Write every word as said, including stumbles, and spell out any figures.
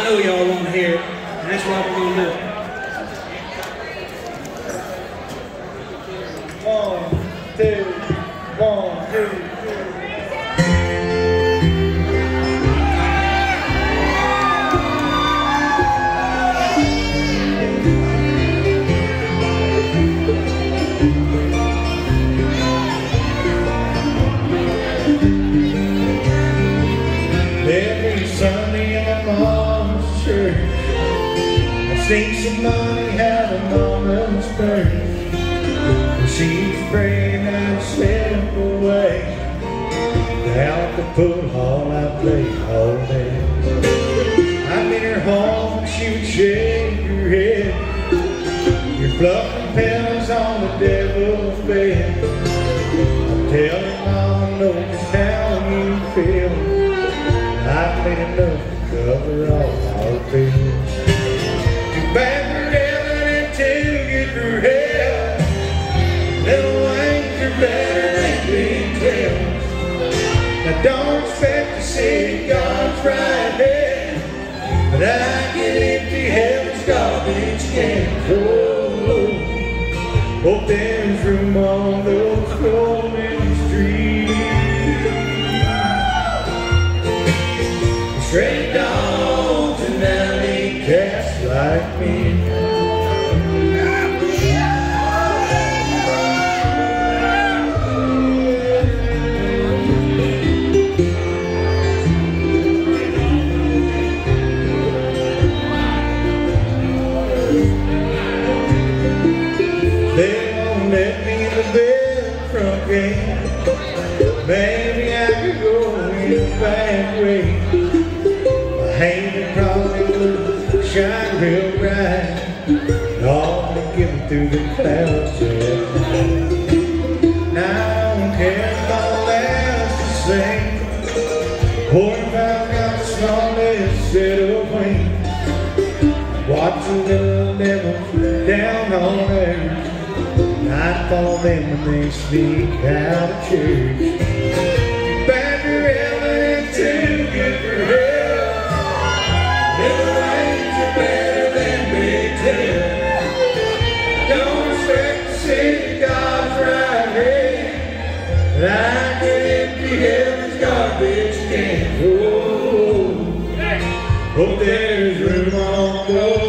know y'all want to hear it, and that's what we're going to do. One, two, one, two, three. Every Sunday in my mom's church, I see some money had a moment's birth. She's praying and slip away out the pool hall I played all day. I'm in her home, she would shake her head. You're fluffing pillows on the devil's bed. I'm telling Mama, know just how you feel. I've made enough to cover all our bills. Too bad for Ellen to get through hell. Little wings are better than big tails. Now don't expect to see God's right hand, but I can empty heaven's garbage cans. Oh, hope there's room on those rolling streets. Stray dogs and alley cats like me. They won't let me in the bed front gate. Maybe I could go in the back way. Hanging probably blue, shine real bright, all to get me through the clouds at night. Now I don't care if my last the same, or if I've got the smallest set of wings. Watch the little devil down on earth, nightfall them when they sneak out of church. Badger Ellen too good for her. Little wings are better than big tails. Don't expect to see God's right hand, but I can empty heaven's garbage can. Oh, hope there's room on those